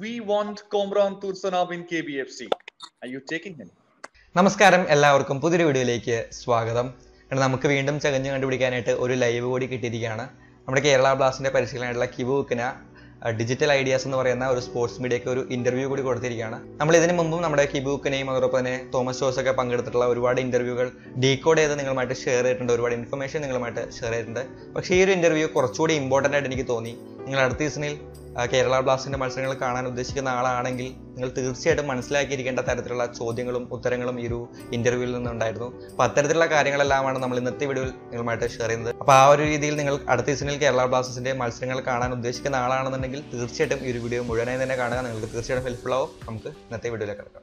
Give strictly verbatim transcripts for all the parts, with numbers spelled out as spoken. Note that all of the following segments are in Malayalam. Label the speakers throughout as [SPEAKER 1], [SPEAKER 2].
[SPEAKER 1] we want Komran Tursunov in K B F C. Are you taking him?
[SPEAKER 2] നമസ്കാരം എല്ലാവർക്കും പുതിയൊരു വീഡിയോയിലേക്ക് സ്വാഗതം. നമുക്ക് വീണ്ടും ചകഞ്ഞു കണ്ടുപിടിക്കാനായിട്ട് ഒരു ലൈവ് കൂടി കിട്ടിയിരിക്കുകയാണ്. നമ്മുടെ കേരള ബ്ലാസ്റ്റിന്റെ പരിശീലനമായിട്ടുള്ള കിബുക്കിന് ഡിജിറ്റൽ ഐഡിയാസ് എന്ന് പറയുന്ന ഒരു സ്പോർട്സ് മീഡിയയ്ക്ക് ഒരു ഇന്റർവ്യൂ കൂടി കൊടുത്തിരിക്കുകയാണ്. നമ്മൾ ഇതിനു മുമ്പും നമ്മുടെ കിബുക്കിനെയും അതോടൊപ്പം തന്നെ തോമസ് ജോസൊക്കെ പങ്കെടുത്തിട്ടുള്ള ഒരുപാട് ഇന്റർവ്യൂകൾ ഡീകോഡ് ചെയ്ത് നിങ്ങളുമായിട്ട് ഷെയർ ചെയ്തിട്ടുണ്ട്, ഒരുപാട് ഇൻഫർമേഷൻ നിങ്ങളുമായിട്ട് ഷെയർ ചെയ്തിട്ടുണ്ട്. പക്ഷേ ഈ ഒരു ഇന്റർവ്യൂ കുറച്ചുകൂടി ഇമ്പോർട്ടൻ്റ് ആയിട്ട് എനിക്ക് തോന്നി. നിങ്ങൾ അടുത്ത സീസണിൽ കേരള ബ്ലാസ്റ്റിന്റെ മത്സരങ്ങൾ കാണാൻ ഉദ്ദേശിക്കുന്ന ആളാണെങ്കിൽ നിങ്ങൾ തീർച്ചയായിട്ടും മനസ്സിലാക്കിയിരിക്കേണ്ട തരത്തിലുള്ള ചോദ്യങ്ങളും ഉത്തരങ്ങളും ഈ ഒരു ഇന്റർവ്യൂവിൽ നിന്നുണ്ടായിരുന്നു. അപ്പോൾ അത്തരത്തിലുള്ള കാര്യങ്ങളെല്ലാമാണ് നമ്മൾ ഇന്നത്തെ വീഡിയോയിൽ നിങ്ങളുമായിട്ട് ഷെയർ ചെയ്യുന്നത്. അപ്പോൾ ആ ഒരു രീതിയിൽ നിങ്ങൾ അടുത്ത സീസണിൽ കേരള ബ്ലാസ്റ്റേഴ്സിന്റെ മത്സരങ്ങൾ കാണാൻ ഉദ്ദേശിക്കുന്ന ആളാണെന്നുണ്ടെങ്കിൽ തീർച്ചയായിട്ടും ഈ ഒരു വീഡിയോ മുഴുവനായി തന്നെ കാണുക. നിങ്ങൾക്ക് തീർച്ചയായിട്ടും ഹെൽപ്ഫുൾ ആവും. നമുക്ക് ഇന്നത്തെ വീഡിയോയിലേക്ക് കിടക്കാം.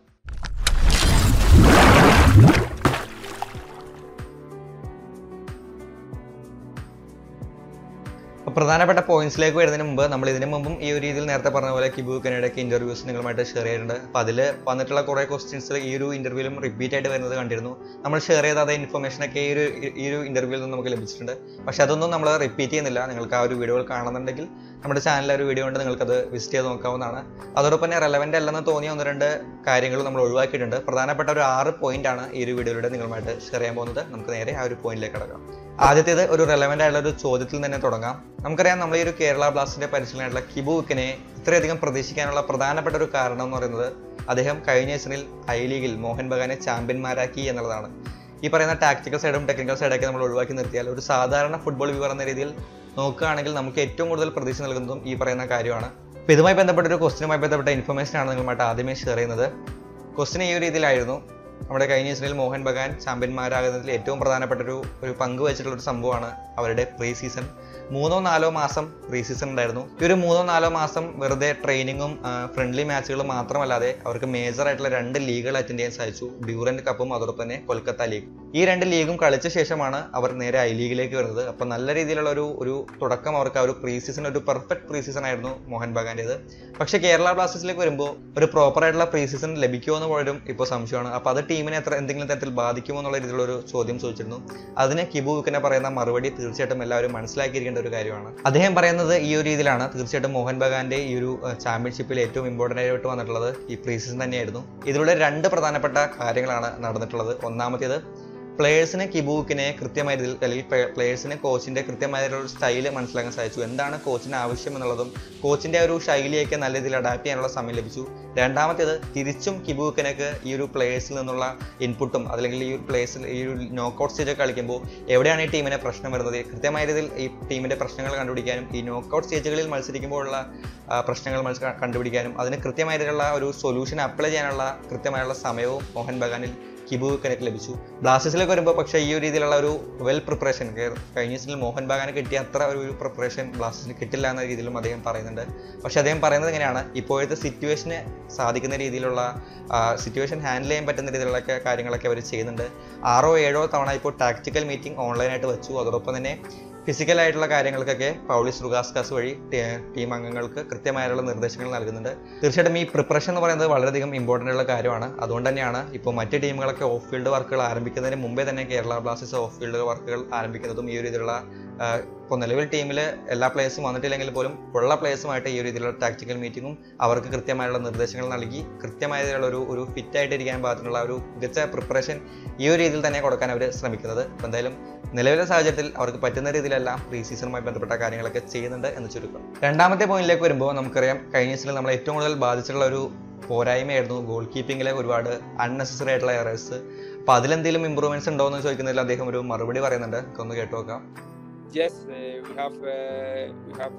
[SPEAKER 2] പ്രധാനപ്പെട്ട പോയിന്റ്സിലേക്ക് വരുന്നതിന് മുമ്പ് നമ്മൾ ഇതിനു മുമ്പും ഈ ഒരു രീതിയിൽ നേരത്തെ പറഞ്ഞ പോലെ കിബുക്കിനിടയ്ക്ക് ഇന്റർവ്യൂസ് നിങ്ങളുമായിട്ട് ഷെയർ ചെയ്തിട്ടുണ്ട്. അപ്പോൾ അതിൽ വന്നിട്ടുള്ള കുറേ ക്വസ്റ്റ്യൻസ് ഈ ഒരു ഇന്റർവ്യൂവിലും റിപ്പീറ്റ് ആയിട്ട് വരുന്നത് കണ്ടിരുന്നു. നമ്മൾ ഷെയർ ചെയ്ത അതേ ഇൻഫർമേഷനൊക്കെ ഈ ഒരു ഈ ഒരു ഇന്റർവ്യൂവിൽ നിന്ന് നമുക്ക് ലഭിച്ചിട്ടുണ്ട്. പക്ഷെ അതൊന്നും നമ്മൾ റിപ്പീറ്റ് ചെയ്യുന്നില്ല. നിങ്ങൾക്ക് ആ ഒരു വീഡിയോകൾ കാണുന്നുണ്ടെങ്കിൽ നമ്മുടെ ചാനലിൽ ഒരു വീഡിയോ ഉണ്ട്, നിങ്ങൾക്കത് വിസിറ്റ് ചെയ്ത് നോക്കാവുന്നതാണ്. അതോടൊപ്പം തന്നെ റെലവൻ്റ് അല്ലെന്ന് തോന്നിയ ഒന്ന് രണ്ട് കാര്യങ്ങൾ നമ്മൾ ഒഴിവാക്കിയിട്ടുണ്ട്. പ്രധാനപ്പെട്ട ഒരു ആറ് പോയിന്റ് ആണ് ഈ ഒരു വീഡിയോയിലൂടെ നിങ്ങളുമായിട്ട് ഷെയർ ചെയ്യാൻ പോകുന്നത്. നമുക്ക് നേരെ ആ ഒരു പോയിന്റിലേക്ക് കിടക്കാം. ആദ്യത്തേത് ഒരു റെലവൻ്റ് ആയിട്ടുള്ള ഒരു ചോദ്യത്തിൽ തന്നെ തുടങ്ങാം. നമുക്കറിയാം, നമ്മൾ ഈ ഒരു കേരള ബ്ലാസ്റ്റിന്റെ പരിശീലനമായിട്ടുള്ള കിബുക്കിനെ ഇത്രയധികം പ്രതീക്ഷിക്കാനുള്ള പ്രധാനപ്പെട്ട ഒരു കാരണം എന്ന് പറയുന്നത് അദ്ദേഹം കഴിഞ്ഞ സീസണിൽ ഐ ലീഗിൽ മോഹൻ ബഗാനെ ചാമ്പ്യന്മാരാക്കി എന്നുള്ളതാണ്. ഈ പറയുന്ന ടാക്ടിക്കൽ സൈഡും ടെക്നിക്കൽ സൈഡൊക്കെ നമ്മൾ ഒഴിവാക്കി നിർത്തിയാൽ ഒരു സാധാരണ ഫുട്ബോൾ വ്യൂവർ എന്ന രീതിയിൽ നോക്കുകയാണെങ്കിൽ നമുക്ക് ഏറ്റവും കൂടുതൽ പ്രതീക്ഷ നൽകുന്നതും ഈ പറയുന്ന കാര്യമാണ്. അപ്പോൾ ഇതുമായി ബന്ധപ്പെട്ട ഒരു ക്വസ്റ്റിനുമായി ബന്ധപ്പെട്ട ഇൻഫർമേഷൻ ആണ് നിങ്ങളുമായിട്ട് ആദ്യമേ ഷെയർ ചെയ്യുന്നത്. ക്വസ്റ്റിന് ഈ ഒരു രീതിയിലായിരുന്നു: നമ്മുടെ കഴിഞ്ഞ സീസണിൽ മോഹൻ ബഗാൻ ചാമ്പ്യന്മാരാകുന്നതിൽ ഏറ്റവും പ്രധാനപ്പെട്ട ഒരു ഒരു പങ്ക് വെച്ചിട്ടുള്ള ഒരു സംഭവമാണ് അവരുടെ പ്രീ സീസൺ. മൂന്നോ നാലോ മാസം പ്രീ സീസൺ ഉണ്ടായിരുന്നു. ഈ ഒരു മൂന്നോ നാലോ മാസം വെറുതെ ട്രെയിനിങ്ങും ഫ്രണ്ട്ലി മാച്ചുകളും മാത്രമല്ലാതെ അവർക്ക് മേജർ ആയിട്ടുള്ള രണ്ട് ലീഗുകൾ അറ്റൻഡ് ചെയ്യാൻ സാധിച്ചു. ഡ്യൂറന്റ് കപ്പും അതോടൊപ്പം തന്നെ കൊൽക്കത്ത ലീഗ്. ഈ രണ്ട് ലീഗും കളിച്ച ശേഷമാണ് അവർ നേരെ ഐ ലീഗിലേക്ക് വരുന്നത്. അപ്പോൾ നല്ല രീതിയിലുള്ള ഒരു ഒരു തുടക്കം അവർക്ക് ആ ഒരു പ്രീ സീസൺ ഒരു പെർഫെക്റ്റ് പ്രീ സീസൺ ആയിരുന്നു മോഹൻ ബഗാന്റേത്. പക്ഷേ കേരള ബ്ലാസ്റ്റേഴ്സിലേക്ക് വരുമ്പോൾ ഒരു പ്രോപ്പർ ആയിട്ടുള്ള പ്രീ സീസൺ ലഭിക്കുമോ എന്ന് പോലും ഇപ്പോൾ സംശയമാണ്. അപ്പോൾ അത് ടീമിനെ എത്ര എന്തെങ്കിലും തരത്തിൽ ബാധിക്കുമോ എന്നുള്ള രീതിയിലുള്ള ഒരു ചോദ്യം ചോദിച്ചിരുന്നു. അതിന് കിബുക്കിനെ പറയുന്ന മറുപടി തീർച്ചയായിട്ടും എല്ലാവരും മനസ്സിലാക്കിയിരിക്കേണ്ട ഒരു കാര്യമാണ്. അദ്ദേഹം പറയുന്നത് ഈ ഒരു രീതിയിലാണ്: തീർച്ചയായിട്ടും മോഹൻ ബഗാന്റെ ഈ ഒരു ചാമ്പ്യൻഷിപ്പിൽ ഏറ്റവും ഇമ്പോർട്ടൻ്റ് ആയിട്ട് വന്നിട്ടുള്ളത് ഈ പ്രീ സീസൺ തന്നെയായിരുന്നു. ഇതിലൂടെ രണ്ട് പ്രധാനപ്പെട്ട കാര്യങ്ങളാണ് നടന്നിട്ടുള്ളത്. ഒന്നാമത്തേത്, പ്ലേയേഴ്സിന് കിബുക്കിനെ കൃത്യമായ രീതിയിൽ അല്ലെങ്കിൽ പ്ലേയേഴ്സിന് കോച്ചിന്റെ കൃത്യമായ ഒരു സ്റ്റൈല് മനസ്സിലാക്കാൻ സാധിച്ചു. എന്താണ് കോച്ചിന് ആവശ്യം എന്നുള്ളതും കോച്ചിന്റെ ഒരു ശൈലിയൊക്കെ നല്ല രീതിയിൽ അഡാപ്റ്റ് ചെയ്യാനുള്ള സമയം ലഭിച്ചു. രണ്ടാമത്തേത്, തിരിച്ചും കിബുക്കിനൊക്കെ ഈ ഒരു പ്ലേയേഴ്സിൽ നിന്നുള്ള ഇൻപുട്ടും അല്ലെങ്കിൽ ഈ ഒരു പ്ലേയേഴ്സിൽ ഈ ഒരു നോക്കൗട്ട് സ്റ്റേജ് കളിക്കുമ്പോൾ എവിടെയാണ് ഈ ടീമിനെ പ്രശ്നം വരുന്നത്, കൃത്യമായ രീതിയിൽ ഈ ടീമിന്റെ പ്രശ്നങ്ങൾ കണ്ടുപിടിക്കാനും ഈ നോക്കൗട്ട് സ്റ്റേജുകളിൽ മത്സരിക്കുമ്പോഴുള്ള പ്രശ്നങ്ങൾ മനസ്സിൽ കണ്ടുപിടിക്കാനും അതിന് കൃത്യമായ രീതിയിലുള്ള ഒരു സൊല്യൂഷൻ അപ്ലൈ ചെയ്യാനുള്ള കൃത്യമായുള്ള സമയവും മോഹൻ ബഗാനിൽ കിബുക്കിനൊക്കെ ലഭിച്ചു. ബ്ലാസ്റ്റേഴ്സിലേക്ക് വരുമ്പോൾ പക്ഷേ ഈ ഒരു രീതിയിലുള്ള ഒരു വെൽ പ്രിപ്പറേഷൻ കഴിഞ്ഞ സീസണിൽ മോഹൻ ബഗാന് കിട്ടിയ അത്ര ഒരു പ്രിപ്പറേഷൻ ബ്ലാസ്റ്റേഴ്സിന് കിട്ടില്ല എന്ന രീതിയിലും അദ്ദേഹം പറയുന്നുണ്ട്. പക്ഷെ അദ്ദേഹം പറയുന്നത് എങ്ങനെയാണ്, ഇപ്പോഴത്തെ സിറ്റുവേഷന് സാധിക്കുന്ന രീതിയിലുള്ള സിറ്റുവേഷൻ ഹാൻഡിൽ ചെയ്യാൻ പറ്റുന്ന രീതിയിലുള്ള കാര്യങ്ങളൊക്കെ അവർ ചെയ്യുന്നുണ്ട്. ആറോ ഏഴോ തവണ ഇപ്പോൾ ടാക്ടിക്കൽ മീറ്റിംഗ് ഓൺലൈനായിട്ട് വെച്ചു. അതോടൊപ്പം തന്നെ ഫിസിക്കലായിട്ടുള്ള കാര്യങ്ങൾക്കൊക്കെ പൗളിസ് റുഗാസ്കാസ് വഴി ടീം അംഗങ്ങൾക്ക് കൃത്യമായുള്ള നിർദ്ദേശങ്ങൾ നൽകുന്നുണ്ട്. തീർച്ചയായിട്ടും ഈ പ്രിപ്പറേഷൻ എന്ന് പറയുന്നത് വളരെയധികം ഇമ്പോർട്ടൻ്റ് ഉള്ള കാര്യമാണ്. അതുകൊണ്ട് തന്നെയാണ് ഇപ്പോൾ മറ്റ് ടീമുകളൊക്കെ ഓഫ് ഫീൽഡ് വർക്കുകൾ ആരംഭിക്കുന്നതിന് മുമ്പേ തന്നെ കേരള ബ്ലാസ്റ്റേഴ്സ് ഓഫ് ഫീൽഡ് വർക്കുകൾ ആരംഭിക്കുന്നതും ഈ ഒരു രീതിയിലുള്ള ഇപ്പോൾ നിലവിൽ ടീമിൽ എല്ലാ പ്ലേയേഴ്സും വന്നിട്ടില്ലെങ്കിൽ പോലും ഉള്ള പ്ലേയേഴ്സുമായിട്ട് ഈ ഒരു രീതിയിലുള്ള ടാക്ടിക്കൽ മീറ്റിങ്ങും അവർക്ക് കൃത്യമായുള്ള നിർദ്ദേശങ്ങൾ നൽകി കൃത്യമായിട്ടുള്ള ഒരു ഒരു ഫിറ്റായിട്ടിരിക്കാൻ പാകത്തിനുള്ള ഒരു മികച്ച പ്രിപ്പറേഷൻ ഈ ഒരു രീതിയിൽ തന്നെ കൊടുക്കാൻ അവർ ശ്രമിക്കുന്നത്. അപ്പോൾ എന്തായാലും നിലവിലെ സാഹചര്യത്തിൽ അവർക്ക് പറ്റുന്ന രീതിയിലെല്ലാം പ്രീ സീസണുമായി ബന്ധപ്പെട്ട കാര്യങ്ങളൊക്കെ ചെയ്യുന്നുണ്ട് എന്ന് ചുരുക്കം. രണ്ടാമത്തെ പോയിന്റിലേക്ക് വരുമ്പോൾ നമുക്കറിയാം, കഴിഞ്ഞ സീസണിൽ നമ്മളെ ഏറ്റവും കൂടുതൽ ബാധിച്ചിട്ടുള്ള ഒരു പോരായ്മയായിരുന്നു ഗോൾ കീപ്പിങ്ങിലെ ഒരുപാട് അൺനെസസറി ആയിട്ടുള്ള എറേഴ്സ്. അപ്പോൾ അതിലെന്തെങ്കിലും ഇമ്പ്രൂവ്മെന്റ്സ് ഉണ്ടോ എന്ന് ചോദിക്കുന്നതിൽ അദ്ദേഹം ഒരു മറുപടി പറയുന്നുണ്ട്. ഒന്ന് കേട്ടു നോക്കാം.
[SPEAKER 3] Yes, uh, we have uh, we have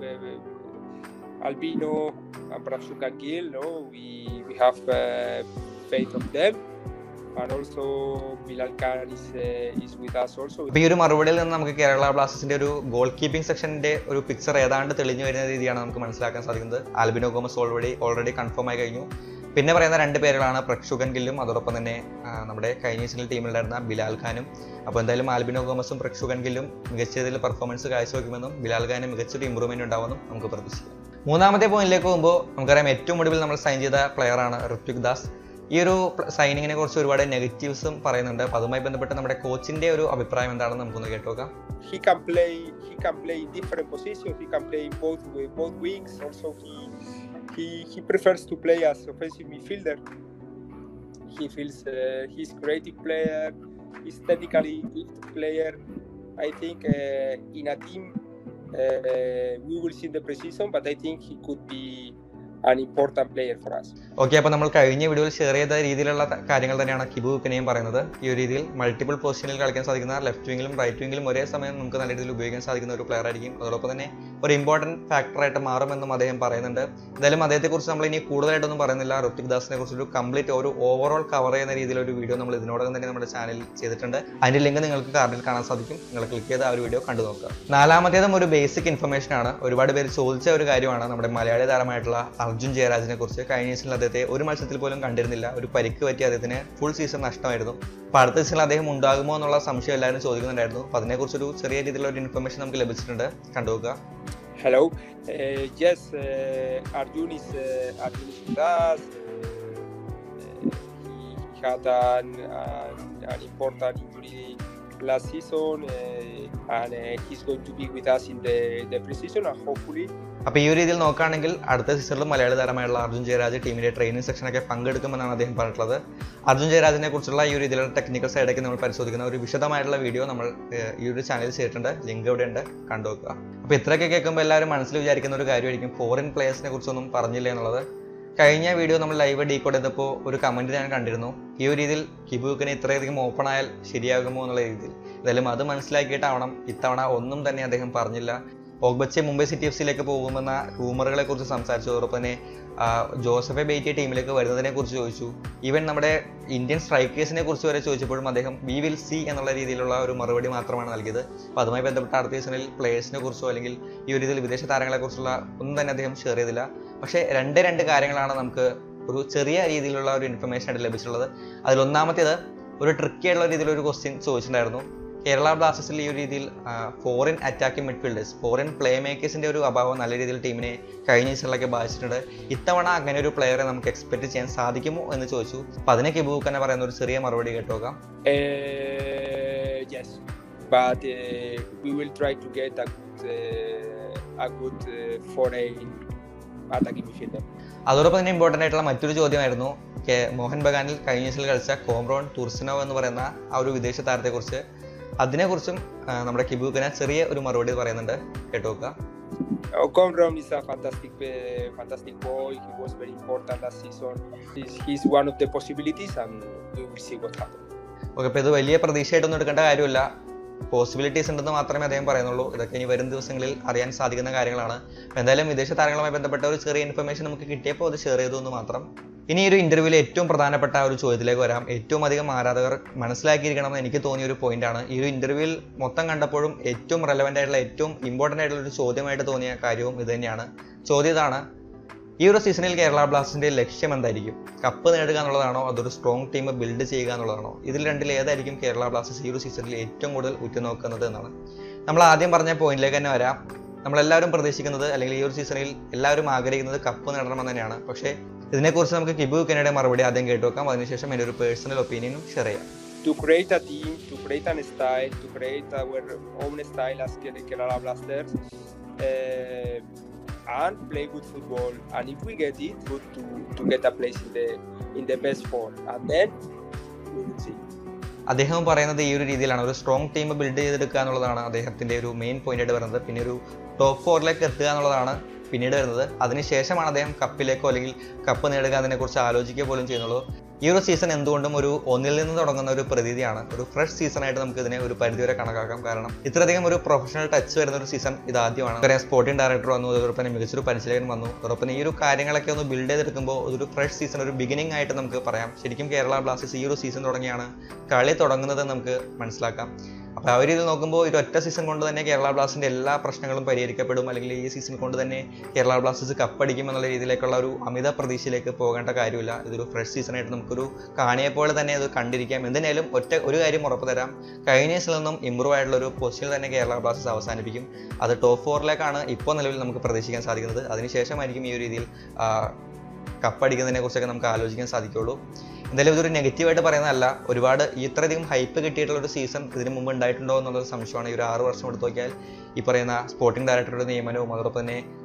[SPEAKER 3] uh, Albino and Prasuka Gill. No, we we have uh, faith of them, and also Bilal Khan is uh, is with us also.
[SPEAKER 2] അപ്പോൾ ഈ ഒരു മറുപടിയിൽ നിന്ന് നമുക്ക് കേരള ബ്ലാസ്റ്റേഴ്സിന്റെ ഒരു ഗോൾ കീപ്പിംഗ് സെക്ഷന്റെ ഒരു പിക്ചർ ഏതാണ്ട് തെളിഞ്ഞു വരുന്ന രീതിയാണ് നമുക്ക് മനസ്സിലാക്കാൻ സാധിക്കുന്നത്. Albino Gomes already already confirm ആയി കഴിഞ്ഞു. പിന്നെ പറയുന്ന രണ്ട് പേരുകളാണ് പ്രക്ഷുകൻ ഗില്ലും അതോടൊപ്പം തന്നെ നമ്മുടെ കഴിഞ്ഞ സീസണിൽ ടീമിലുണ്ടായിരുന്ന ബിലാൽ ഖാനും. അപ്പോൾ എന്തായാലും ആൽബിനോ ഗോമസും പ്രക്ഷുകൻ ഗില്ലും മികച്ച രീതിയിൽ പെർഫോമൻസ് കാഴ്ചവെക്കുമെന്നും ബിലാൽ ഖാനും മികച്ചൊരു ഇമ്പ്രൂവ്മെന്റ് ഉണ്ടാവുമെന്നും നമുക്ക് പ്രതീക്ഷിക്കാം. മൂന്നാമത്തെ പോയിന്റിലേക്ക് പോകുമ്പോൾ നമുക്കറിയാം, ഏറ്റവും ഒടുവിൽ നമ്മൾ സൈൻ ചെയ്ത പ്ലെയറാണ് ഋത്വിക് ദാസ്. ഈ ഒരു സൈനിങ്ങിനെ കുറിച്ച് ഒരുപാട് നെഗറ്റീവ്സും പറയുന്നുണ്ട്. അപ്പോൾ അതുമായി ബന്ധപ്പെട്ട് നമ്മുടെ കോച്ചിന്റെ ഒരു അഭിപ്രായം എന്താണെന്ന് നമുക്കൊന്ന് കേട്ടോക്കാം.
[SPEAKER 3] He can play he can play in different positions. He can play in both both wings. Also he he he prefers to play as offensive midfielder. He feels uh, he's creative player, he's technically gifted player. I think uh, in a team uh, we will see the precision, but I think he could be an important player for us.
[SPEAKER 2] Okay, അപ്പോൾ നമ്മൾ കഴിഞ്ഞ വീഡിയോയിൽ ഷെയർ ചെയ്ത രീതിയിലുള്ള കാര്യങ്ങൾ തന്നെയാണ് കിബു വിക്കുനയും പറയുന്നത്. ഈ ഒരു രീതിയിൽ മൾട്ടിപ്പിൾ പൊസിഷനിൽ കളിക്കാൻ സാധിക്കുന്ന, ലെഫ്റ്റ് വിങ്ങിലും റൈറ്റ് വിങ്ങിലും ഒരേ സമയം നമുക്ക് നല്ല രീതിയിൽ ഉപയോഗിക്കാൻ സാധിക്കുന്ന ഒരു പ്ലെയർ ആയിരിക്കും. അതോടൊപ്പം തന്നെ ഒരു ഇമ്പോർട്ടൻറ്റ് ഫാക്ടറായിട്ട് മാറുമെന്നും അദ്ദേഹം പറയുന്നുണ്ട്. എന്തായാലും അദ്ദേഹത്തെക്കുറിച്ച് നമ്മൾ ഇനി കൂടുതലായിട്ടൊന്നും പറയുന്നില്ല. ഋത്വിക് ദാസിനെ കുറിച്ചൊരു കംപ്ലീറ്റ് ഒരു ഓവറോൾ കവർ ചെയ്യുന്ന രീതിയിലൊരു വീഡിയോ നമ്മൾ ഇതിനോടകം തന്നെ നമ്മുടെ ചാനലിൽ ചെയ്തിട്ടുണ്ട്. അതിൻ്റെ ലിങ്ക് നിങ്ങൾക്ക് കാർഡിൽ കാണാൻ സാധിക്കും. നിങ്ങൾ ക്ലിക്ക് ചെയ്ത് ആ ഒരു വീഡിയോ കണ്ടു നോക്കുക. നാലാമത്തേതും ഒരു ബേസിക് ഇൻഫർമേഷൻ ആണ്. ഒരുപാട് പേര് ചോദിച്ച ഒരു കാര്യമാണ് നമ്മുടെ മലയാളി താരമായിട്ടുള്ള അർജുൻ ജയരാജിനെ കുറിച്ച്. കഴിഞ്ഞ സീസണിൽ അദ്ദേഹത്തെ ഒരു മത്സരത്തിൽ പോലും കണ്ടിരുന്നില്ല. ഒരു പരിക്ക് പറ്റി അദ്ദേഹത്തിന് ഫുൾ സീസൺ നഷ്ടമായിരുന്നു. അപ്പോൾ അടുത്ത സീസണിൽ അദ്ദേഹം ഉണ്ടാകുമോ എന്നുള്ള സംശയം എല്ലാവരും ചോദിക്കുന്നുണ്ടായിരുന്നു. അപ്പോൾ അതിനെക്കുറിച്ചൊരു ചെറിയ രീതിയിലുള്ള ഒരു ഇൻഫർമേഷൻ നമുക്ക് ലഭിച്ചിട്ടുണ്ട്. കണ്ടുനോക്കുക.
[SPEAKER 3] Hello. Uh, yes, uh, Arjun is uh, Arjun is with us. Uh, he had an, an, an important injury last season, uh, and uh, he's going to be with us in the the pre-season, and hopefully.
[SPEAKER 2] അപ്പോൾ ഈ ഒരു രീതിയിൽ നോക്കുകയാണെങ്കിൽ അടുത്ത സീസണിൽ മലയാളി താരമായുള്ള അർജുൻ ജയരാജ് ടീമിന്റെ ട്രെയിനിങ് സെക്ഷനൊക്കെ പങ്കെടുക്കുമെന്നാണ് അദ്ദേഹം പറഞ്ഞിട്ടുള്ളത്. അർജുൻ ജയരാജിനെ കുറിച്ചുള്ള ഈ ഒരു രീതിയിലുള്ള ടെക്നിക്കൽ സൈഡൊക്കെ നമ്മൾ പരിശോധിക്കുന്ന ഒരു വിശദമായിട്ടുള്ള വീഡിയോ നമ്മൾ ഈ ഒരു ചാനലിൽ ചെയ്തിട്ടുണ്ട്. ലിങ്ക് ഇവിടെ ഉണ്ട്, കണ്ടുനോക്കുക. അപ്പോൾ ഇത്രയൊക്കെ കേൾക്കുമ്പോൾ എല്ലാവരും മനസ്സിൽ വിചാരിക്കുന്ന ഒരു കാര്യമായിരിക്കും ഫോറിൻ പ്ലേയേഴ്സിനെ കുറിച്ചൊന്നും പറഞ്ഞില്ല എന്നുള്ളത്. കഴിഞ്ഞ വീഡിയോ നമ്മൾ ലൈവ് ഡീകോഡ് ചെയ്തപ്പോൾ ഒരു കമൻറ്റ് ഞാൻ കണ്ടിരുന്നു. ഈ ഒരു രീതിയിൽ കിബു വിക്കുന ഇത്രയധികം ഓപ്പൺ ആയാൽ ശരിയാകുമോ എന്നുള്ള രീതിയിൽ. എന്തായാലും അത് മനസ്സിലാക്കിയിട്ടാവണം ഇത്തവണ ഒന്നും തന്നെ അദ്ദേഹം പറഞ്ഞില്ല. ഓഗ്ബച്ചെ മുംബൈ സിറ്റി എഫ് സിയിലേക്ക് പോകുമെന്ന റൂമറുകളെ കുറിച്ച് സംസാരിച്ചു. അതോടൊപ്പം തന്നെ ജോസഫെ ബേറ്റിയ ടീമിലേക്ക് വരുന്നതിനെ കുറിച്ച് ചോദിച്ചു. ഈവൻ നമ്മുടെ ഇന്ത്യൻ സ്ട്രൈക്കേഴ്സിനെ കുറിച്ച് വരെ ചോദിച്ചപ്പോഴും അദ്ദേഹം വി വിൽ സി എന്നുള്ള രീതിയിലുള്ള ഒരു മറുപടി മാത്രമാണ് നൽകിയത്. അപ്പോൾ അതുമായി ബന്ധപ്പെട്ട അടുത്ത സീസണിൽ പ്ലേയേഴ്സിനെ കുറിച്ചോ അല്ലെങ്കിൽ ഈ ഒരു രീതിയിൽ വിദേശ താരങ്ങളെ കുറിച്ചുള്ള ഒന്നും തന്നെ അദ്ദേഹം ഷെയർ ചെയ്തില്ല. പക്ഷേ രണ്ട് രണ്ട് കാര്യങ്ങളാണ് നമുക്ക് ഒരു ചെറിയ രീതിയിലുള്ള ഒരു ഇൻഫർമേഷൻ ആയിട്ട് ലഭിച്ചിട്ടുള്ളത്. അതിലൊന്നാമത്തേത് ഒരു ട്രിക്കി ആയിട്ടുള്ള രീതിയിലൊരു ക്വസ്റ്റ്യൻ ചോദിച്ചിട്ടുണ്ടായിരുന്നു. കേരള ബ്ലാസ്റ്റേഴ്സിൽ ഈ ഒരു രീതിയിൽ foreign attacking midfielders, foreign play മേക്കേഴ്സിൻ്റെ ഒരു അഭാവം നല്ല രീതിയിൽ ടീമിനെ കഴിഞ്ഞ സീസണിലൊക്കെ ബാധിച്ചിട്ടുണ്ട്. ഇത്തവണ അങ്ങനെ ഒരു പ്ലെയറെ നമുക്ക് എക്സ്പെക്ട് ചെയ്യാൻ സാധിക്കുമോ എന്ന് ചോദിച്ചു. അപ്പോൾ അതിനെ കിബു വിക്കുന പറയുന്ന ഒരു ചെറിയ മറുപടി കേട്ടോക്കാം.
[SPEAKER 3] Yes, but uh, we will try to get a good, uh, a good uh, foreign attacking midfielder.
[SPEAKER 2] അതോടൊപ്പം തന്നെ ഇമ്പോർട്ടൻ്റ് ആയിട്ടുള്ള മറ്റൊരു ചോദ്യമായിരുന്നു കെ മോഹൻ ബഗാനിൽ കഴിഞ്ഞ സീസണിൽ കളിച്ച കോംറോൺ തുർസിനോവ് എന്ന് പറയുന്ന ആ ഒരു വിദേശ താരത്തെക്കുറിച്ച്. അതിനെക്കുറിച്ചും നമ്മുടെ കിബു വിക്കുന ചെറിയ ഒരു മറുപടി പറയുന്നുണ്ട്, കേട്ടോക്കുക.
[SPEAKER 3] Oh, Comron is a fantastic, uh, fantastic boy. He was very important last season. He's, he's one of the possibilities, and we will see what happens.
[SPEAKER 2] Okay, അപ്പോൾ ഇത് വലിയ പ്രതീക്ഷയായിട്ടൊന്നും എടുക്കേണ്ട കാര്യമില്ല. പോസിബിലിറ്റീസ് ഉണ്ടെന്ന് മാത്രമേ അദ്ദേഹം പറയുന്നുള്ളൂ. ഇതൊക്കെ ഇനി വരും ദിവസങ്ങളിൽ അറിയാൻ സാധിക്കുന്ന കാര്യങ്ങളാണ്. അപ്പോൾ എന്തായാലും വിദേശ താരങ്ങളുമായി ബന്ധപ്പെട്ട ഒരു ചെറിയ ഇൻഫർമേഷൻ നമുക്ക് കിട്ടിയപ്പോൾ അത് ഷെയർ ചെയ്തു എന്ന് മാത്രം. ഇനി ഒരു ഇന്റർവ്യൂവിലെ ഏറ്റവും പ്രധാനപ്പെട്ട ഒരു ചോദ്യത്തിലേക്ക് വരാം. ഏറ്റവും അധികം ആരാധകർ മനസ്സിലാക്കിയിരിക്കണമെന്ന് എനിക്ക് തോന്നിയ ഒരു പോയിന്റാണ്. ഈ ഒരു ഇന്റർവ്യൂവിൽ മൊത്തം കണ്ടപ്പോഴും ഏറ്റവും റെലവൻ്റ് ആയിട്ടുള്ള ഏറ്റവും ഇമ്പോർട്ടൻ്റ് ആയിട്ടുള്ള ഒരു ചോദ്യമായിട്ട് തോന്നിയ കാര്യവും ഇത് തന്നെയാണ്. ചോദ്യം ഇതാണ്: ഈ ഒരു സീസണിൽ കേരള ബ്ലാസ്റ്റേഴ്സിന്റെ ലക്ഷ്യം എന്തായിരിക്കും? കപ്പ് നേടുക എന്നുള്ളതാണോ, അതൊരു സ്ട്രോങ് ടീം ബിൽഡ് ചെയ്യുക എന്നുള്ളതാണോ? ഇതിൽ രണ്ടിൽ ഏതായിരിക്കും കേരള ബ്ലാസ്റ്റേഴ്സ് ഈ ഒരു സീസണിൽ ഏറ്റവും കൂടുതൽ ഉറ്റുനോക്കുന്നത് എന്നാണ്. നമ്മൾ ആദ്യം പറഞ്ഞ പോയിന്റിലേക്ക് തന്നെ വരാം. നമ്മളെല്ലാവരും പ്രതീക്ഷിക്കുന്നത് അല്ലെങ്കിൽ ഈ ഒരു സീസണിൽ എല്ലാവരും ആഗ്രഹിക്കുന്നത് കപ്പ് നേടണമെന്ന് തന്നെയാണ്. പക്ഷേ ഇതിനെക്കുറിച്ച് നമുക്ക് കിബു വിക്കുനയുടെ മറുപടി ആദ്യം കേട്ടു വെക്കാം. അതിനുശേഷം എൻ്റെ ഒരു പേഴ്സണൽ ഒപ്പീനിയനും ഷെയർ ചെയ്യാം.
[SPEAKER 3] To create a team, to create an style, to create our own style as Kerala Blasters, uh, and play good football. And if we get it, good to to get a place in the in the best four, and then we will see.
[SPEAKER 2] അദ്ദേഹം പറയുന്നത് ഈ ഒരു രീതിയിലാണ്. ഒരു സ്ട്രോങ് ടീം ബിൽഡ് ചെയ്തെടുക്കുക എന്നുള്ളതാണ് അദ്ദേഹത്തിന്റെ ഒരു മെയിൻ പോയിന്റ് ആയിട്ട് വരുന്നത്. പിന്നെ ഒരു ടോപ്പ് ഫോറിലേക്ക് എത്തുക എന്നുള്ളതാണ് പിന്നീട് വരുന്നത്. അതിനുശേഷമാണ് അദ്ദേഹം കപ്പിലേക്കോ അല്ലെങ്കിൽ കപ്പ് നേടുക അതിനെക്കുറിച്ച് ആലോചിക്കുക പോലും ചെയ്യുന്നുള്ളൂ. ഈ ഒരു സീസൺ എന്തുകൊണ്ടും ഒരു ഒന്നിൽ നിന്ന് തുടങ്ങുന്ന ഒരു പ്രതീതിയാണ്. ഒരു ഫ്രഷ് സീസൺ ആയിട്ട് നമുക്ക് ഇതിനെ ഒരു പരിധിവരെ കണക്കാക്കാം. കാരണം ഇത്രയധികം ഒരു പ്രൊഫഷണൽ ടച്ച് വരുന്ന ഒരു സീസൺ ഇതാദ്യമാണ്. പറയാം, സ്പോർട്ടിംഗ് ഡയറക്ടർ വന്നു, അതോടൊപ്പം തന്നെ മികച്ചൊരു പരിശീലകൻ വന്നു. അതോടൊപ്പം ഈ ഒരു കാര്യങ്ങളൊക്കെ ഒന്ന് ബിൽഡ് ചെയ്തെടുക്കുമ്പോൾ ഒരു ഫ്രഷ് സീസൺ, ഒരു ബിഗിനിങ് ആയിട്ട് നമുക്ക് പറയാം. ശരിക്കും കേരള ബ്ലാസ്റ്റേഴ്സ് ഈ ഒരു സീസൺ തുടങ്ങിയാണ് കളി തുടങ്ങുന്നത് നമുക്ക് മനസ്സിലാക്കാം. അപ്പോൾ ആ ഒരു രീതിയിൽ നോക്കുമ്പോൾ ഒരു ഒറ്റ സീസൺ കൊണ്ട് തന്നെ കേരള ബ്ലാസ്റ്റേഴ്സിന്റെ എല്ലാ പ്രശ്നങ്ങളും പരിഹരിക്കപ്പെടും, അല്ലെങ്കിൽ ഈ സീസൺ കൊണ്ട് തന്നെ കേരള ബ്ലാസ്റ്റേഴ്സ് കപ്പടിക്കും എന്നുള്ള രീതിയിലേക്കുള്ള ഒരു അമിത പ്രതീക്ഷയിലേക്ക് പോകേണ്ട കാര്യമില്ല. ഇതൊരു ഫ്രഷ് സീസണായിട്ട് നമുക്കൊരു കാണിയെപ്പോലെ തന്നെ അത് കണ്ടിരിക്കാം. എന്തിനായാലും ഒറ്റ ഒരു കാര്യം ഉറപ്പ് തരാം, കഴിഞ്ഞ സീസണിൽ നിന്നും ഇമ്പ്രൂവ് ആയിട്ടുള്ള ഒരു പൊസിഷനിൽ തന്നെ കേരള ബ്ലാസ്റ്റേഴ്സ് അവസാനിപ്പിക്കും. അത് ടോപ്പ് ഫോറിലേക്കാണ് ഇപ്പോൾ നിലവിൽ നമുക്ക് പ്രതീക്ഷിക്കാൻ സാധിക്കുന്നത്. അതിനുശേഷമായിരിക്കും ഈ ഒരു രീതിയിൽ കപ്പടിക്കുന്നതിനെ കുറിച്ചൊക്കെ നമുക്ക് ആലോചിക്കാൻ സാധിക്കുള്ളൂ. എന്തായാലും ഇതൊരു നെഗറ്റീവായിട്ട് പറയുന്നതല്ല. ഒരുപാട് ഇത്രയധികം ഹൈപ്പ് കിട്ടിയിട്ടുള്ള ഒരു സീസൺ ഇതിന് മുമ്പ് ഉണ്ടായിട്ടുണ്ടോ എന്നുള്ളൊരു സംശയമാണ്. ഈ ഒരു ആറ് വർഷം എടുത്ത് നോക്കിയാൽ ഈ പറയുന്ന സ്പോർട്ടിംഗ് ഡയറക്ടറുടെ നിയമനവും അതോടൊപ്പം തന്നെ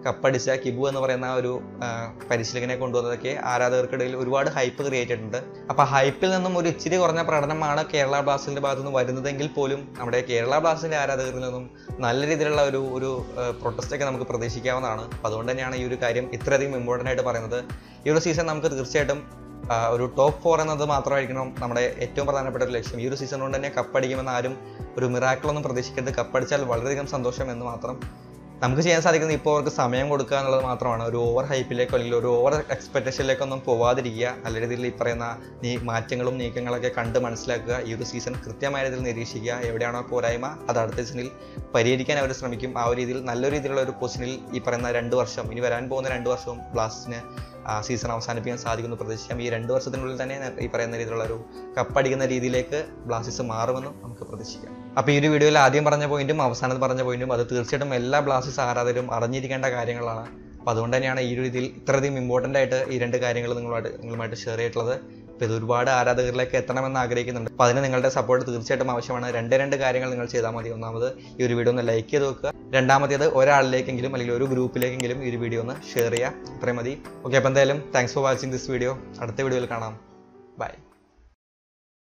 [SPEAKER 2] കപ്പടിച്ച കിബു എന്ന് പറയുന്ന ഒരു പരിശീലകനെ കൊണ്ടുവന്നതൊക്കെ ആരാധകർക്കിടയിൽ ഒരുപാട് ഹൈപ്പ് ക്രിയേറ്റ് ചെയ്തിട്ടുണ്ട്. അപ്പോൾ ഹൈപ്പിൽ നിന്നും ഒരു ഇച്ചിരി കുറഞ്ഞ പ്രകടനമാണ് കേരള ബ്ലാസ്റ്റേഴ്സിന്റെ ഭാഗത്തു നിന്ന് വരുന്നതെങ്കിൽ പോലും നമ്മുടെ കേരള ബ്ലാസ്റ്റേഴ്സിന്റെ ആരാധകരിൽ നിന്നും നല്ല രീതിയിലുള്ള ഒരു ഒരു പ്രൊട്ടസ്റ്റൊക്കെ നമുക്ക് പ്രതീക്ഷിക്കാവുന്നതാണ്. അപ്പോൾ അതുകൊണ്ട് തന്നെയാണ് ഈ ഒരു കാര്യം ഇത്രയധികം ഇമ്പോർട്ടൻ്റ് ആയിട്ട് പറയുന്നത്. ഈ ഒരു സീസൺ നമുക്ക് തീർച്ചയായിട്ടും ഒരു ടോപ്പ് ഫോർ എന്നത് മാത്രമായിരിക്കണം നമ്മുടെ ഏറ്റവും പ്രധാനപ്പെട്ട ഒരു ലക്ഷ്യം. ഈ ഒരു സീസൺ കൊണ്ട് തന്നെ കപ്പടിക്കുമെന്ന് ആരും ഒരു മിറാക്കിളൊന്നും പ്രതീക്ഷിക്കരുത്. കപ്പടിച്ചാൽ വളരെയധികം സന്തോഷം എന്ന് മാത്രം നമുക്ക് ചെയ്യാൻ സാധിക്കുന്നത് ഇപ്പോൾ അവർക്ക് സമയം കൊടുക്കുക എന്നുള്ളത് മാത്രമാണ്. ഒരു ഓവർ ഹൈപ്പിലേക്കോ അല്ലെങ്കിൽ ഒരു ഓവർ എക്സ്പെക്ടേഷനിലേക്കൊന്നും പോവാതിരിക്കുക. നല്ല രീതിയിൽ ഈ പറയുന്ന നീ മാറ്റങ്ങളും നീക്കങ്ങളൊക്കെ കണ്ട് മനസ്സിലാക്കുക. ഈ ഒരു സീസൺ കൃത്യമായ രീതിയിൽ നിരീക്ഷിക്കുക. എവിടെയാണോ പോരായ്മ അത് അടുത്ത സീസണിൽ പരിഹരിക്കാൻ അവർ ശ്രമിക്കും. ആ ഒരു രീതിയിൽ നല്ലൊരു രീതിയിലുള്ള ഒരു പൊസിഷനിൽ ഈ പറയുന്ന രണ്ട് വർഷം ഇനി വരാൻ പോകുന്ന രണ്ട് വർഷവും ബ്ലാസ്റ്റേഴ്സിന് സീസൺ അവസാനിപ്പിക്കാൻ സാധിക്കുമെന്ന് പ്രതീക്ഷിക്കാം. ഈ രണ്ട് വർഷത്തിനുള്ളിൽ തന്നെ ഈ പറയുന്ന രീതിയിലുള്ള ഒരു കപ്പടിക്കുന്ന രീതിയിലേക്ക് ബ്ലാസ്റ്റേഴ്സ് മാറുമെന്നും നമുക്ക് പ്രതീക്ഷിക്കാം. അപ്പോൾ ഈ ഒരു വീഡിയോയിൽ ആദ്യം പറഞ്ഞ പോയിന്റും അവസാനത്ത് പറഞ്ഞ പോയിന്റും അത് തീർച്ചയായിട്ടും എല്ലാ ബ്ലാസ്റ്റേഴ്സ് ആരാധകരും അറിഞ്ഞിരിക്കേണ്ട കാര്യങ്ങളാണ്. അപ്പോൾ അതുകൊണ്ട് തന്നെയാണ് ഈ ഒരു രീതിയിൽ ഇത്രയധികം ഇമ്പോർട്ടൻ്റ് ആയിട്ട് ഈ രണ്ട് കാര്യങ്ങൾ നിങ്ങളുമായിട്ട് നിങ്ങളുമായിട്ട് ഷെയർ ചെയ്തിട്ടുള്ളത്. അപ്പോൾ ഇത് ഒരുപാട് ആരാധകരിലേക്ക് എത്തണമെന്ന് ആഗ്രഹിക്കുന്നുണ്ട്. അപ്പോൾ അതിന് നിങ്ങളുടെ സപ്പോർട്ട് തീർച്ചയായിട്ടും ആവശ്യമാണ്. രണ്ട് രണ്ട് കാര്യങ്ങൾ നിങ്ങൾ ചെയ്താൽ മതി. ഒന്നാമത് ഈ ഒരു വീഡിയോ ഒന്ന് ലൈക്ക് ചെയ്ത് വെക്കുക. രണ്ടാമത്തേത് ഒരാളിലേക്കെങ്കിലും അല്ലെങ്കിൽ ഒരു ഗ്രൂപ്പിലേക്കെങ്കിലും ഈ ഒരു വീഡിയോ ഒന്ന് ഷെയർ ചെയ്യുക. അത്രയും മതി. ഓക്കെ, അപ്പോൾ എന്തായാലും thanks for watching this video. അടുത്ത വീഡിയോയിൽ കാണാം. ബൈ.